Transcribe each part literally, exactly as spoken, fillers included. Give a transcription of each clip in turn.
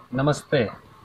नमस्ते।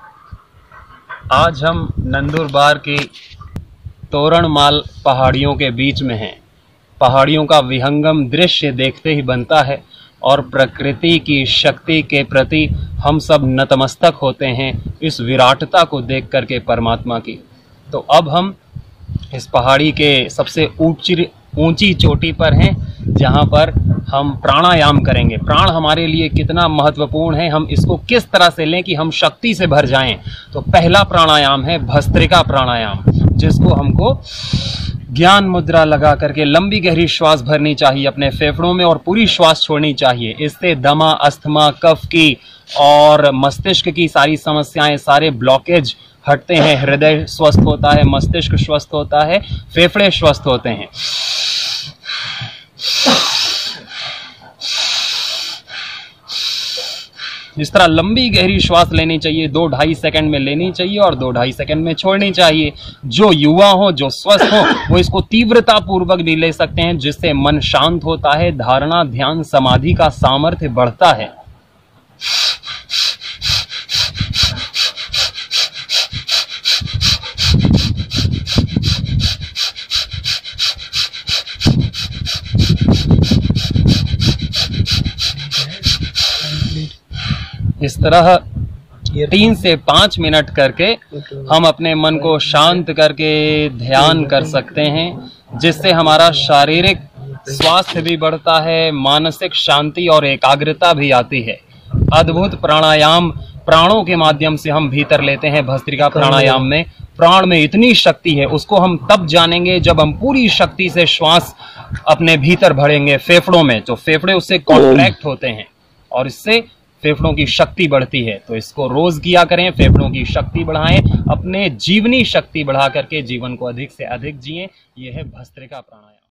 आज हम नंदुरबार की तोरणमाल पहाड़ियों के बीच में हैं। पहाड़ियों का विहंगम दृश्य देखते ही बनता है और प्रकृति की शक्ति के प्रति हम सब नतमस्तक होते हैं इस विराटता को देख करके परमात्मा की। तो अब हम इस पहाड़ी के सबसे ऊंची ऊंची चोटी पर हैं, जहां पर हम प्राणायाम करेंगे। प्राण हमारे लिए कितना महत्वपूर्ण है, हम इसको किस तरह से लें कि हम शक्ति से भर जाएं। तो पहला प्राणायाम है भस्त्रिका प्राणायाम, जिसको हमको ज्ञान मुद्रा लगा करके लंबी गहरी श्वास भरनी चाहिए अपने फेफड़ों में और पूरी श्वास छोड़नी चाहिए। इससे दमा, अस्थमा, कफ की और मस्तिष्क की सारी समस्याएं, सारे ब्लॉकेज हटते हैं। हृदय स्वस्थ होता है, मस्तिष्क स्वस्थ होता है, फेफड़े स्वस्थ होते हैं। इस तरह लंबी गहरी श्वास लेनी चाहिए, दो ढाई सेकंड में लेनी चाहिए और दो ढाई सेकंड में छोड़नी चाहिए। जो युवा हो, जो स्वस्थ हो, वो इसको तीव्रता पूर्वक भी ले सकते हैं, जिससे मन शांत होता है, धारणा, ध्यान, समाधि का सामर्थ्य बढ़ता है। इस तरह तीन से पाँच मिनट करके हम अपने मन को शांत करके ध्यान कर सकते हैं, जिससे हमारा शारीरिक स्वास्थ्य भी बढ़ता है, मानसिक शांति और एकाग्रता भी आती है। अद्भुत प्राणायाम प्राणों के माध्यम से हम भीतर लेते हैं। भस्त्रिका प्राणायाम में प्राण में इतनी शक्ति है, उसको हम तब जानेंगे जब हम पूरी शक्ति से श्वास अपने भीतर भरेंगे फेफड़ों में। तो फेफड़े उससे कॉन्ट्रैक्ट होते हैं और इससे फेफड़ों की शक्ति बढ़ती है। तो इसको रोज किया करें, फेफड़ों की शक्ति बढ़ाएं, अपने जीवनी शक्ति बढ़ा करके जीवन को अधिक से अधिक जिएं। यह है भस्त्रिका प्राणायाम।